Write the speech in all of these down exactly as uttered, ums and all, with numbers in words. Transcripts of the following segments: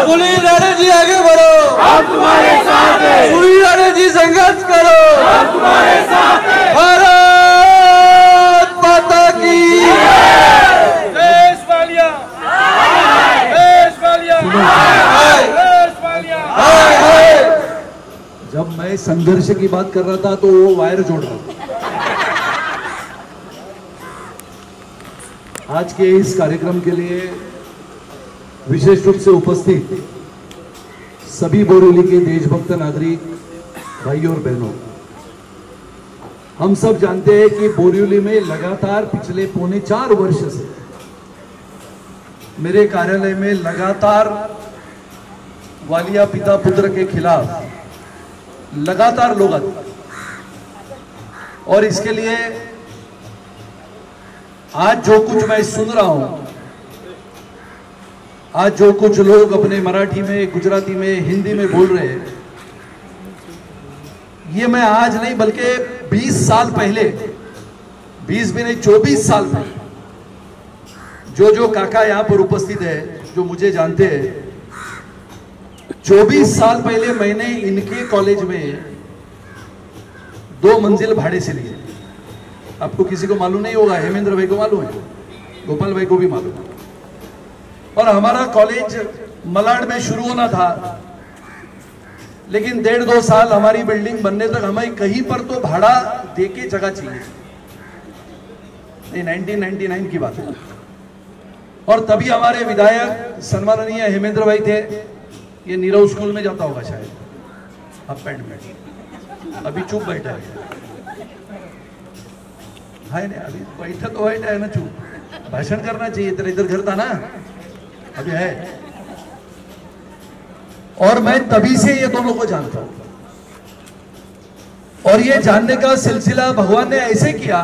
सुनील राणे जी आगे बढ़ो, हम तुम्हारे साथ हैं। सुनील राणे जी संघर्ष करो, हम तुम्हारे साथ हैं। भारत माता की देश वालिया, देश वालिया, देश वालिया। जब मैं संघर्ष की बात कर रहा था तो वो वायर जोड़ रहा था। आज के इस कार्यक्रम के लिए विशेष रूप से उपस्थित सभी बोरीवली के देशभक्त नागरिक भाई और बहनों, हम सब जानते हैं कि बोरीवली में लगातार पिछले पौने चार वर्ष से मेरे कार्यालय में लगातार वालिया पिता पुत्र के खिलाफ लगातार लोग आते, और इसके लिए आज जो कुछ मैं सुन रहा हूं, आज जो कुछ लोग अपने मराठी में, गुजराती में, हिंदी में बोल रहे हैं, ये मैं आज नहीं बल्कि बीस साल पहले, बीस भी नहीं चौबीस साल पहले, जो जो काका यहां पर उपस्थित है, जो मुझे जानते हैं, चौबीस साल पहले मैंने इनके कॉलेज में दो मंजिल भाड़े से लिए। आपको किसी को मालूम नहीं होगा, हेमेंद्र भाई को मालूम है, गोपाल भाई को भी मालूम है। और हमारा कॉलेज मलाड में शुरू होना था, लेकिन डेढ़ दो साल हमारी बिल्डिंग बनने तक हमें कहीं पर तो भाड़ा देके जगह चाहिए। ये नाइनटीन नाइंटी नाइन की बात है। और तभी हमारे विधायक सम्माननीय हेमेंद्र भाई थे। ये नीरव स्कूल में जाता होगा शायद, हाफ पैंट में, अभी चुप बैठा है, है ना, अभी बैठा तो बैठा है ना, चुप, भाषण करना चाहिए, तेरा इधर घर था ना, अभी है। और मैं तभी से ये दोनों को जानता हूं, और ये जानने का सिलसिला भगवान ने ऐसे किया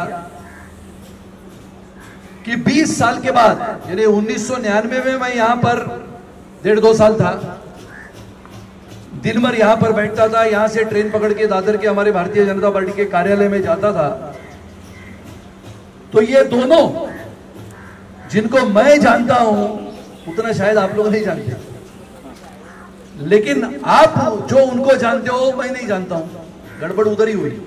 कि बीस साल के बाद, यानी उन्नीस सौ निन्यानवे में मैं यहां पर डेढ़ दो साल था, दिन भर यहां पर बैठता था, यहां से ट्रेन पकड़ के दादर के हमारे भारतीय जनता पार्टी के कार्यालय में जाता था। तो ये दोनों जिनको मैं जानता हूं उतना शायद आप लोग नहीं जानते, लेकिन आप जो उनको जानते हो मैं नहीं जानता हूं, गड़बड़ उधर ही हुई।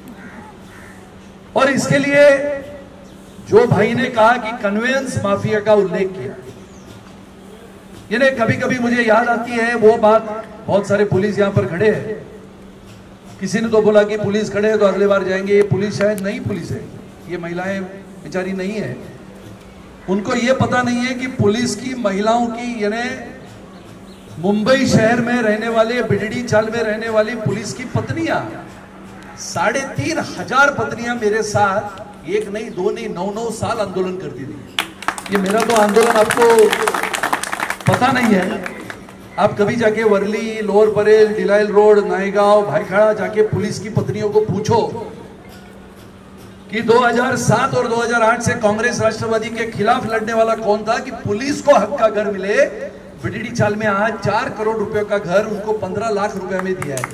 और इसके लिए जो भाई ने कहा कि कन्वेंस माफिया का उल्लेख किया, यानी कभी कभी मुझे याद आती है वो बात, बहुत सारे पुलिस यहां पर खड़े हैं, किसी ने तो बोला कि पुलिस खड़े हैं तो अगले बार जाएंगे, ये पुलिस शायद नई पुलिस है, ये महिलाएं बेचारी नहीं है, उनको ये पता नहीं है कि पुलिस की महिलाओं की, यानी मुंबई शहर में रहने वाले, बिडडी चाल में रहने वाली पुलिस की पत्नियां, साढ़े तीन हजार पत्नियां मेरे साथ एक नहीं दो नहीं नौ नौ साल आंदोलन करती थी। ये मेरा तो आंदोलन आपको पता नहीं है, आप कभी जाके Worli, Lower Parel, Delisle Road, Naigaon, भाईखाड़ा जाके पुलिस की पत्नियों को पूछो कि दो हज़ार सात और दो हज़ार आठ से कांग्रेस राष्ट्रवादी के खिलाफ लड़ने वाला कौन था कि पुलिस को हक का घर मिले। बिडडी चाल में आज चार करोड़ रुपए का घर उनको पंद्रह लाख रुपए में दिया है,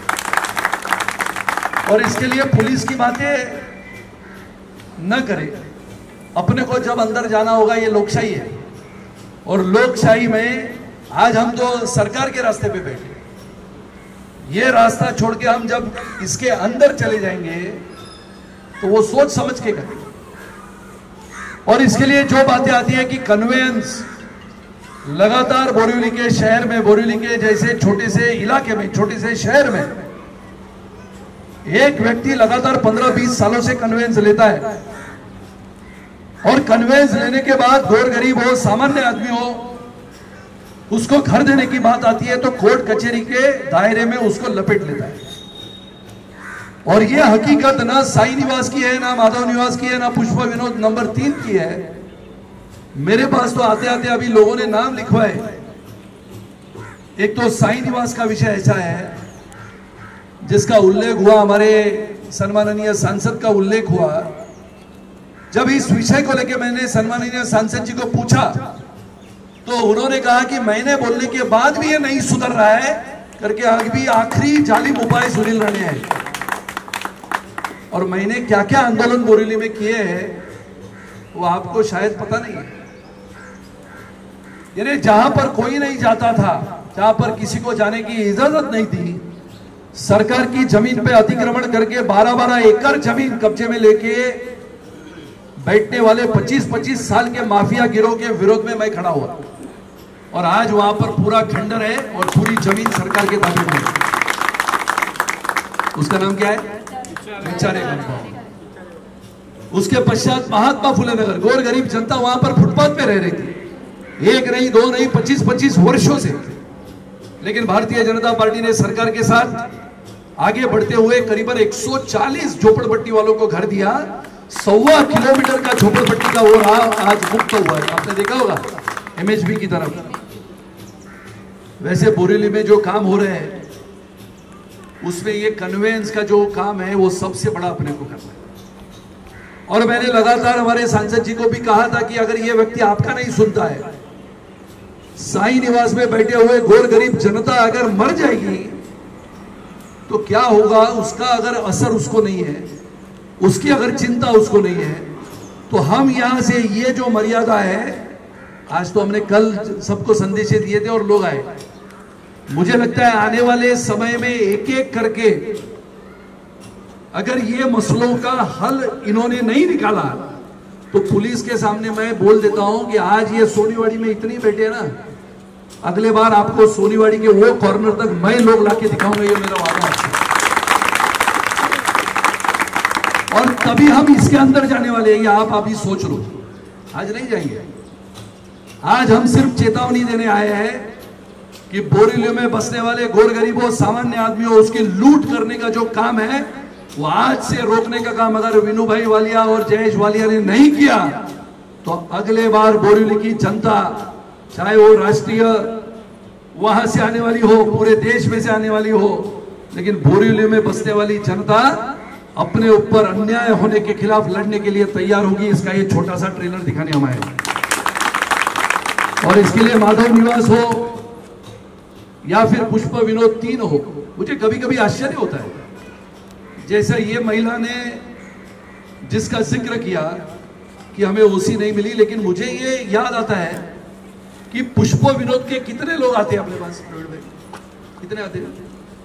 और इसके लिए पुलिस की बातें न करें। अपने को जब अंदर जाना होगा, ये लोकशाही है, और लोकशाही में आज हम तो सरकार के रास्ते पे बैठे, ये रास्ता छोड़ के हम जब इसके अंदर चले जाएंगे तो वो सोच समझ के करें। और इसके लिए जो बातें आती है कि कन्वेंस, लगातार बोरीवली के शहर में, बोरीवली के जैसे छोटे से इलाके में, छोटे से शहर में एक व्यक्ति लगातार पंद्रह बीस सालों से कन्वेंस लेता है, और कन्वेंस लेने के बाद गौर गरीब हो, सामान्य आदमी हो, उसको घर देने की बात आती है तो कोर्ट कचहरी के दायरे में उसको लपेट लेता है। और यह हकीकत ना साई निवास की है, ना माधव निवास की है, ना पुष्पा विनोद नंबर तीन की है। मेरे पास तो आते आते अभी लोगों ने नाम लिखवाए। एक तो साई निवास का विषय ऐसा है जिसका उल्लेख हुआ, हमारे सम्माननीय सांसद का उल्लेख हुआ। जब इस विषय को लेकर मैंने सम्माननीय सांसद जी को पूछा तो उन्होंने कहा कि मैंने बोलने के बाद भी ये नहीं सुधर रहा है करके आज भी आखिरी जालिम उपाय सुनील राणे है। और मैंने क्या क्या आंदोलन बोरीवली में किए हैं वो आपको शायद पता नहीं है। यानी जहां पर कोई नहीं जाता था, जहां पर किसी को जाने की इजाजत नहीं थी, सरकार की जमीन पे अतिक्रमण करके बारह बारह एकड़ जमीन कब्जे में लेके बैठने वाले पच्चीस पच्चीस साल के माफिया गिरोह के विरोध में मैं खड़ा हुआ। और आज वहां पर पूरा खंडर है और पूरी जमीन सरकार के दायरे में है। उसका नाम क्या है? बिचारे कंपाउंड। उसके पश्चात महात्मा फुले नगर, गोर गरीब जनता वहां पर फुटपाथ पे रह रही थी, एक नहीं दो नहीं पच्चीस पच्चीस वर्षों से। लेकिन भारतीय जनता पार्टी ने सरकार के साथ आगे बढ़ते हुए करीबन एक सौ चालीस झोपड़पट्टी वालों को घर दिया। सवा किलोमीटर का झोपड़पट्टी का वो राह आज मुक्त हुआ है। आपने देखा होगा एमएचबी की तरफ। वैसे बोरीवली में जो काम हो रहे हैं उसमें ये कन्वेंस का जो काम है वो सबसे बड़ा अपने को करना है। और मैंने लगातार हमारे सांसद जी को भी कहा था कि अगर ये व्यक्ति आपका नहीं सुनता है, साई निवास में बैठे हुए गोर गरीब जनता अगर मर जाएगी तो क्या होगा, उसका अगर असर उसको नहीं है, उसकी अगर चिंता उसको नहीं है, तो हम यहां से ये जो मर्यादा है, आज तो हमने कल सबको संदेश दिए थे और लोग आए। मुझे लगता है आने वाले समय में एक एक करके अगर ये मसलों का हल इन्होंने नहीं निकाला तो पुलिस के सामने मैं बोल देता हूं कि आज ये सोनीवाड़ी में इतनी बैठे ना, अगले बार आपको सोनीवाड़ी के वो कॉर्नर तक मैं लोग लाके दिखाऊंगा, ये मेरा वादा है। और तभी हम इसके अंदर जाने वाले हैं। आप अभी सोच लो, आज नहीं जाएंगे। आज हम सिर्फ चेतावनी देने आए हैं कि बोरीवली में बसने वाले गोर गरीबों, सामान्य आदमियों, उसकी लूट करने का जो काम है वो आज से रोकने का काम अगर विनू भाई वालिया और जयेश वालिया ने नहीं किया तो अगले बार बोरीवली की जनता, चाहे वो राष्ट्रीय वहां से आने वाली हो, पूरे देश में से आने वाली हो, लेकिन बोरीवली में बसने वाली जनता अपने ऊपर अन्याय होने के खिलाफ लड़ने के लिए तैयार होगी। इसका ये छोटा सा ट्रेलर दिखाने हम आए। और इसके लिए माधव निवास हो या फिर पुष्प विनोद तीन हो, मुझे कभी कभी आश्चर्य होता है, जैसा ये महिला ने जिसका जिक्र किया कि हमें ओसी नहीं मिली, लेकिन मुझे ये याद आता है कि पुष्प विनोद के कितने लोग आते हैं अपने पास, कितने आते हैं?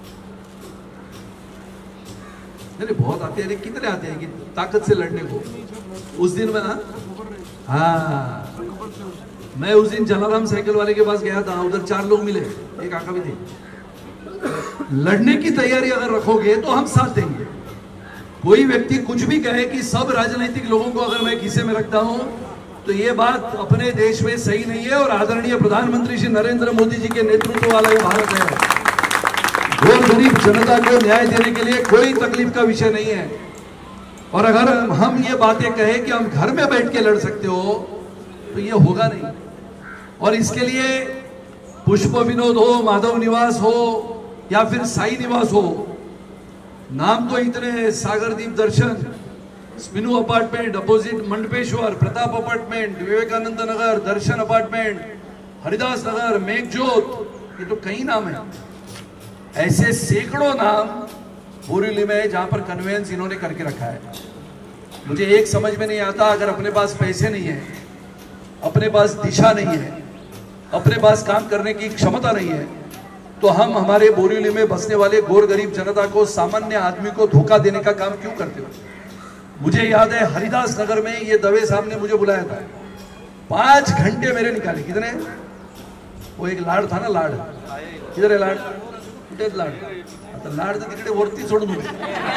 नहीं, बहुत आते हैं। कितने आते हैं कि ताकत से लड़ने को? उस दिन में ना, हाँ, मैं उस दिन जलाराम साइकिल वाले के पास गया था, उधर चार लोग मिले, एक आका भी थे। लड़ने की तैयारी अगर रखोगे तो हम साथ देंगे। कोई व्यक्ति कुछ भी कहे कि सब राजनीतिक लोगों को अगर मैं खीसे में रखता हूं तो ये बात अपने देश में सही नहीं है। और आदरणीय प्रधानमंत्री श्री नरेंद्र मोदी जी के नेतृत्व वाला ये भारत है। गोर गरीब जनता को न्याय देने के लिए कोई तकलीफ का विषय नहीं है। और अगर हम ये बातें कहें कि हम घर में बैठ के लड़ सकते हो तो ये होगा नहीं। और इसके लिए पुष्प विनोद हो, माधव निवास हो या फिर साई निवास हो, नाम तो इतने हैं, सागरदीप दर्शन, स्पिनु apartment opposite Mandapeshwar, Pratap apartment, Vivekanand Nagar, Darshan apartment, Haridas Nagar, Meghjot, ये तो कई नाम है। ऐसे सैकड़ों नाम बोरीवली में जहां पर कन्वेंस इन्होंने करके रखा है। मुझे एक समझ में नहीं आता, अगर अपने पास पैसे नहीं है, अपने पास दिशा नहीं है, अपने पास काम करने की क्षमता नहीं है, तो हम हमारे बोरीवली में बसने वाले गोर गरीब जनता को, सामान्य आदमी को धोखा देने का काम क्यों करते हो? मुझे याद है हरिदास नगर में ये दवे साहब ने मुझे बुलाया था, पांच घंटे मेरे निकाले। कितने? वो एक लाड था ना, लाड, किधर है लाड? कुठे लाड? आता लाड तर तिकडे वरती सोडून उभे।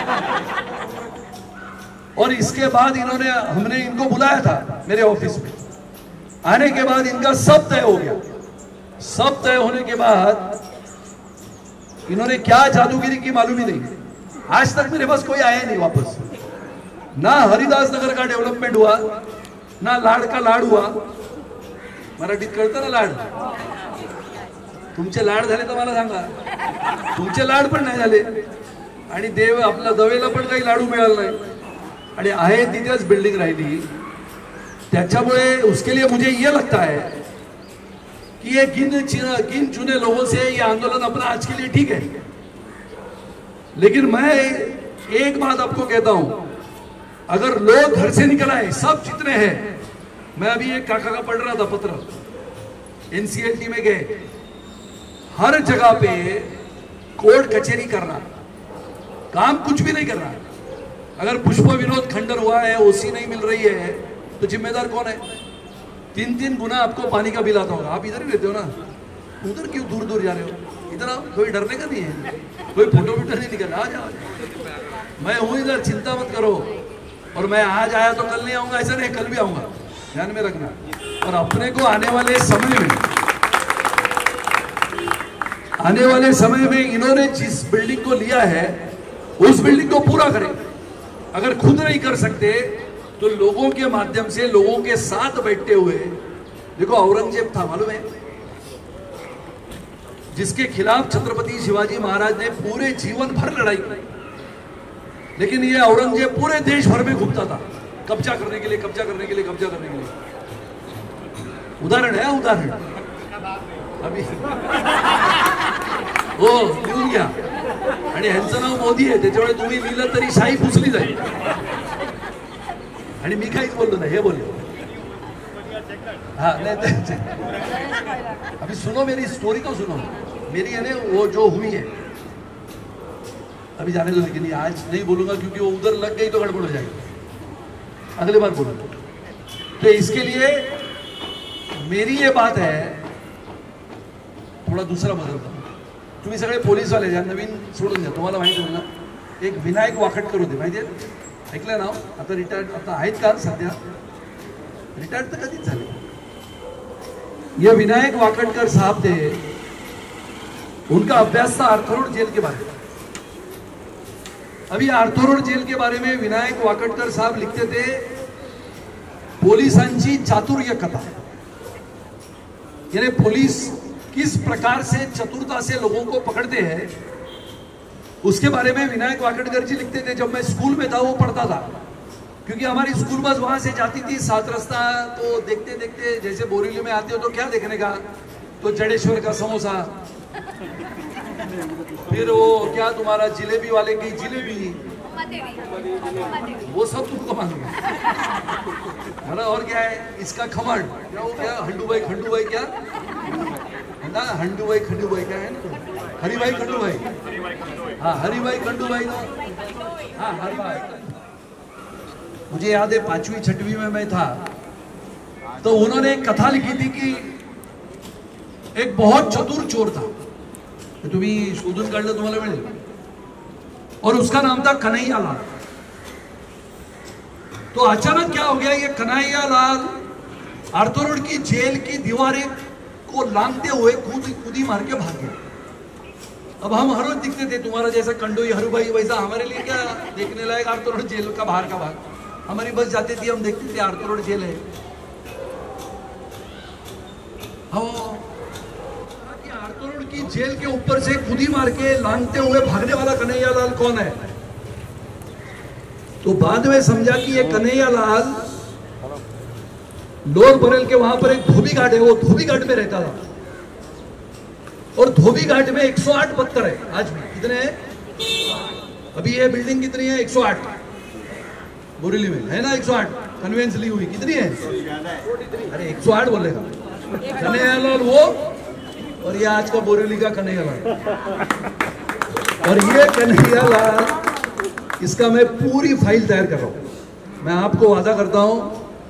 और इसके बाद इन्होंने, हमने इनको बुलाया था मेरे ऑफिस में। आने के बाद इनका सब तय हो गया। सब तय होने के बाद इन्होंने क्या जादूगिरी की मालूम ही नहीं। आज तक मेरे पास कोई आया नहीं वापस। ना हरिदास नगर का डेवलपमेंट हुआ, ना लाड का लाड हुआ। मराठीत कळतं ना लाड? तुमचे लाड झाले तर मला सांगा, तुमचे लाड पण नाही झाले आणि देव आपला दवेला पण काही लाडू मिळाला नाही आणि आहे तिथेच बिल्डिंग राहिली। त्याच्यामुळे उसके लिए मुझे ये लगता है कि ये गिन गिन चुने लोगों से ये आंदोलन अपना आज के लिए ठीक है, लेकिन मैं एक बात आपको कहता हूं, अगर लोग घर से निकल आए, सब जितने हैं, मैं अभी एक काका का पढ़ रहा था पत्र, एनसीएलटी में गए, हर जगह पे कोर्ट कचहरी करना, काम कुछ भी नहीं करना। अगर पुष्प विनोद खंडर हुआ है, ओसी नहीं मिल रही है, तो जिम्मेदार कौन है? तीन तीन गुना आपको पानी का बिल आता होगा। आप इधर ही रहते हो ना, उधर क्यों दूर दूर जा रहे हो? इधर आओ, कोई डरने का नहीं है, कोई फोटो वोटो नहीं निकलना। आ जाओ, मैं हूं इधर, चिंता मत करो। और मैं आज आया तो कल नहीं आऊंगा, ऐसा नहीं, कल भी आऊंगा, ध्यान में रखना। और अपने को आने वाले समय में आने वाले समय में इन्होंने जिस बिल्डिंग को लिया है, उस बिल्डिंग को पूरा करें। अगर खुद नहीं कर सकते तो लोगों के माध्यम से, लोगों के साथ बैठते हुए, देखो औरंगजेब था मालूम है, जिसके खिलाफ छत्रपति शिवाजी महाराज ने पूरे जीवन भर लड़ाई की, लेकिन ये औरंगजेब पूरे देश भर में घूमता था, कब्जा करने के लिए, कब्जा करने के लिए, कब्जा करने के लिए। उदाहरण है, उदाहरण अभी हो लिहून घ्या, आणि ह्यांचं नाव मोदी आहे, त्याच्यामुळे तुम्ही लिहिलं तरी शाही पुसली जाईल। आणि मी काहीच बोललो नाही, हे बोललो। हाँ नहीं, अभी सुनो मेरी स्टोरी को सुनो, मेरी है ना वो जो हुई है, अभी जाने दो, लेकिन आज नहीं बोलूंगा क्योंकि वो उधर लग गई तो गड़बड़ हो जाएगी, अगली बार बोलूंगा। तो इसके लिए मेरी ये बात है, थोड़ा दूसरा बदलता। तुम्ही सगळे पोलीस वाले ज्या नवीन सोडून द्या, तुम्हाला माहिती आहे ना, एक विनायक वाकटकर होते, माहिती आहे, ऐकलं नाव? आता रिटायर्ड, आता आहेत का सध्या? रिटायर्ड तर कधीच झाले। ये विनायक वाकटकर साहब थे, उनका अभ्यास था आर्थर जेल के बारे में। अभी आर्थर जेल के बारे में विनायक वाकटकर साहब लिखते थे, पोलिसांची चातुर्य कथा, यानी पुलिस किस प्रकार से चतुरता से लोगों को पकड़ते हैं, उसके बारे में विनायक वाकटकर जी लिखते थे। जब मैं स्कूल में था वो पढ़ता था, क्योंकि हमारी स्कूल बस वहां से जाती थी सात रास्ता, तो देखते देखते जैसे बोरीवली में आते हो तो क्या देखने का, तो जडेश्वर का समोसा, फिर वो क्या तुम्हारा जिलेबी वाले की जिलेबी, वो सब तुमको मालूम है। और क्या है इसका खमण, क्या वो क्या हंडू भाई खंडू भाई, क्या ना हंडू भाई खंडू भाई, क्या है ना, हरी भाई खंडू भाई, हाँ हरी भाई खंडू भाई, हाँ हरी भाई। मुझे याद है पांचवी छठवीं में मैं था, तो उन्होंने एक कथा लिखी थी कि एक बहुत चतुर चोर था, तो तुम्ही शोधून काढलं तुम्हाला मिळेल, और उसका नाम था कन्हैया लाल। तो अचानक क्या हो गया, ये कन्हैया लाल आर्थर रोड की जेल की दीवारें को लांघते हुए कूद कूदी मार के भाग गया। अब हम हर रोज दिखते थे, तुम्हारा जैसा कंडोई हरूभाई वैसा हमारे लिए क्या देखने लायक आर्थर रोड जेल का बाहर का भाग, हमारी बस जाती थी, हम देखते थे आर्थर रोड जेल है। आर्थर रोड की जेल के ऊपर से कूदी मार के लांघते हुए भागने वाला कन्हैया लाल कौन है? तो बाद में समझा कि ये कन्हैया लाल लोअर बरेल के वहां पर एक धोबी घाट है, वो धोबी घाट में रहता था, और धोबी घाट में एक सौ आठ पत्थर है आज भी। कितने हैं अभी? ये बिल्डिंग कितनी है? एक सौ आठ बोरीवली में है ना, एक सौ आठ कन्वेंस ली हुई, कितनी है? अरे एक सौ आठ बोलेगा कन्हैया लाल वो, और ये आज का बोरीवली का कन्हैया लाल। और ये कन्हैया लाल, इसका मैं पूरी फाइल तैयार कर रहा हूं, मैं आपको वादा करता हूं।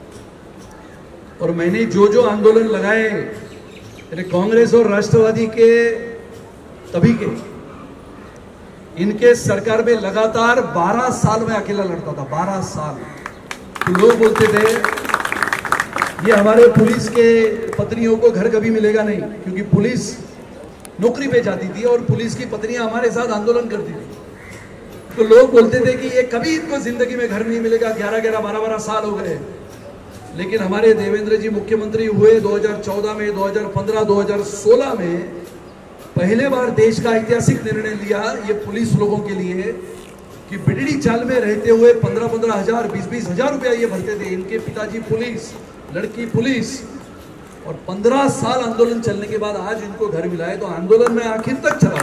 और मैंने जो जो आंदोलन लगाए कांग्रेस और राष्ट्रवादी के, तभी के, इनके सरकार में लगातार बारह साल में अकेला लड़ता था, बारह साल। तो लोग बोलते थे ये हमारे पुलिस के पत्नियों को घर कभी मिलेगा नहीं, क्योंकि पुलिस नौकरी पे जाती थी और पुलिस की पत्नियां हमारे साथ आंदोलन करती थी। तो लोग बोलते थे कि ये कभी इनको जिंदगी में घर नहीं मिलेगा, ग्यारह ग्यारह बारह बारह साल हो गए। लेकिन हमारे देवेंद्र जी मुख्यमंत्री हुए दो हज़ार चौदह में, दो हज़ार पंद्रह, दो हज़ार सोलह में पहले बार देश का ऐतिहासिक निर्णय लिया ये पुलिस लोगों के लिए कि बिडड़ी चाल में रहते हुए पंद्रह पंद्रह हजार बीस बीस हजार रुपया ये भरते थे। इनके पिताजी पुलिस, लड़की पुलिस, और पंद्रह साल आंदोलन चलने के बाद आज इनको घर मिला है। तो आंदोलन में आखिर तक चला।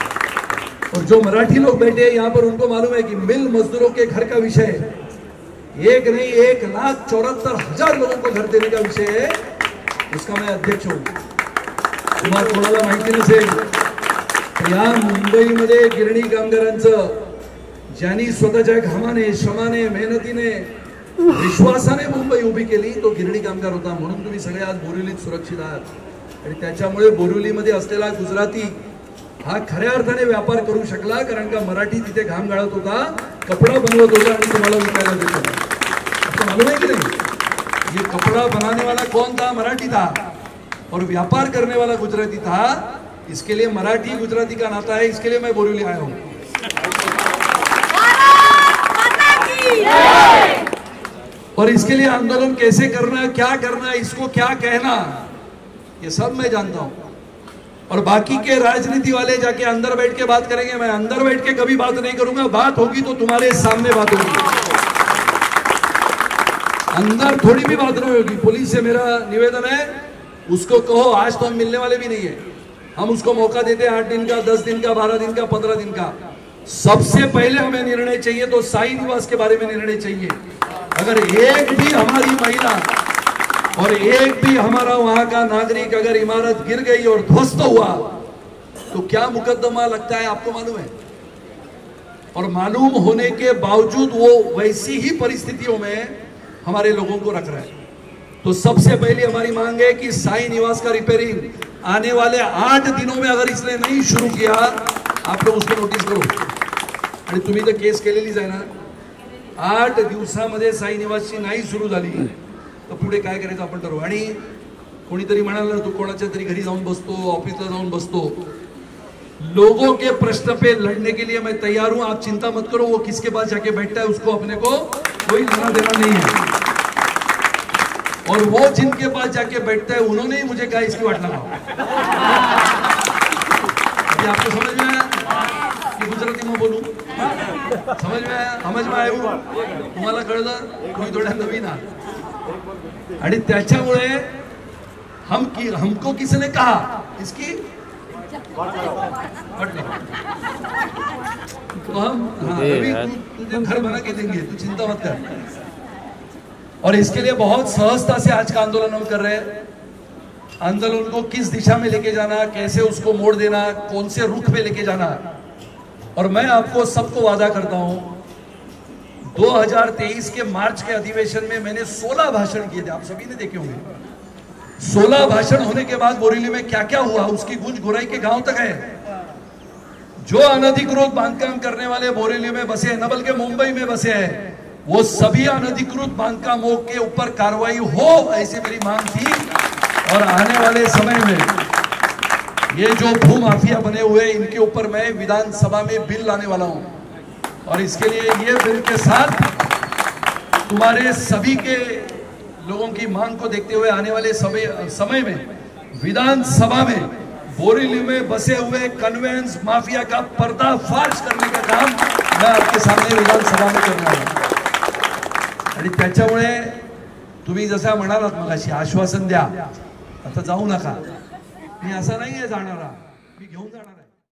और जो मराठी लोग बैठे हैं यहाँ पर, उनको मालूम है कि मिल मजदूरों के घर का विषय एक नहीं एक लाख चौहत्तर हजार लोगों को घर देने का विषय है, उसका मैं अध्यक्ष हूं। तुम्हाला कोणाला माहिती नसेल, या मुंबईमध्ये गिरणी कामगारांचं ज्यांनी स्वतःच्या घामाने, श्रमाने, मेहनतीने, विश्वासाने मुंबई उभी केली तो गिरणी कामगार होता। म्हणून तुम्ही सगळे आज बोरिवलीत सुरक्षित आहात आणि त्याच्यामुळे बोरिवलीमध्ये असलेला गुजराती हा खऱ्या अर्थाने व्यापार करू शकला, कारण का मराठी तिथे घाम गाळत होता, कपड़ा बनवत होता आणि तुम्हाला विकायला देत होता। आपको मालूम है कि नहीं, ये कपड़ा बनाने वाला कौन था? मराठी था, और व्यापार करने वाला गुजराती था। इसके लिए मराठी गुजराती का नाता है, इसके लिए मैं बोरिवली आया हूं। और इसके लिए आंदोलन कैसे करना, क्या करना, इसको क्या कहना, ये सब मैं जानता हूं। और बाकी के राजनीति वाले जाके अंदर बैठ के बात करेंगे, मैं अंदर बैठ के कभी बात नहीं करूंगा। बात होगी तो तुम्हारे सामने बात होगी, अंदर थोड़ी भी बात नहीं होगी। पुलिस से मेरा निवेदन है, उसको कहो आज तो हम मिलने वाले भी नहीं है, हम उसको मौका देते हैं आठ दिन का, दस दिन का, बारह दिन का, पंद्रह दिन का। सबसे पहले हमें निर्णय चाहिए तो साई निवास के बारे में निर्णय चाहिए। अगर एक भी हमारी महिला और एक भी हमारा वहां का नागरिक अगर इमारत गिर गई और ध्वस्त हुआ तो क्या मुकदमा लगता है आपको मालूम है? और मालूम होने के बावजूद वो वैसी ही परिस्थितियों में हमारे लोगों को रख रहा है। तो सबसे पहले हमारी मांग है कि साई निवास का रिपेयरिंग आने वाले आठ दिनों में अगर इसने नहीं शुरू किया, आप लोग उसको नोटीस करो आणि तुम्ही तर केस केलेलीच आहे ना। आठ दिवसामध्ये साई निवासची नाही सुरू झाली तर पुढे काय करायचं आपण ठरवू। आणि कोणीतरी म्हणाला तू कोणाच्या तरी घरी जाऊन बसतो, ऑफिसला जाऊन बसतो। लोगों के प्रश्न पे लड़ने के लिए मैं तैयार हूं, आप चिंता मत करो। वो किसके पास जाके बैठता है उसको अपने को कोई लेना देना नहीं है, और वो जिनके पास जाके बैठता है उन्होंने ही मुझे कहा इसकी वाट लगाओ। आपको समझ में आया कि गुजराती में बोलू? समझ में आया? समझ में आया? तुम्हाला कळलं? तुम्ही थोड्या नवीन आहात आणि त्याच्यामुळे हम की हमको किसने कहा इसकी तो हम हाँ, अभी तु, तुझे घर बना के देंगे, तू चिंता मत कर। और इसके लिए बहुत सहजता से आज का आंदोलन हम कर रहे हैं। आंदोलन को किस दिशा में लेके जाना, कैसे उसको मोड़ देना, कौन से रुख पे लेके जाना। और मैं आपको सबको वादा करता हूं, दो हज़ार तेईस के मार्च के अधिवेशन में मैंने सोलह भाषण किए थे, आप सभी ने देखे होंगे। सोलह भाषण होने के बाद बोरीवली में क्या क्या हुआ उसकी गूंज गुराई के गांव तक है। जो अनधिकृत बांधकाम करने वाले बोरीवली में बसे हैं, न बल्कि मुंबई में बसे हैं, वो सभी अनधिकृत बांधकामों के ऊपर कार्रवाई हो, ऐसी मेरी मांग थी। और आने वाले समय में ये जो भू माफिया बने हुए इनके ऊपर मैं विधानसभा में बिल लाने वाला हूं, और इसके लिए ये बिल के साथ तुम्हारे सभी के लोगों की मांग को देखते हुए आने वाले समय समय में विधानसभा में बोरीवली में बसे हुए कन्वेंस माफिया का पर्दाफाश करने का काम मैं आपके सामने विधानसभा में करना हूं। आणि त्याच्यामुळे तुम्ही जसा म्हणालात मगाशी आश्वासन द्या, आता जाऊ नका, मी असा नाहीये जाणारा, मी घेऊन जाणार आहे।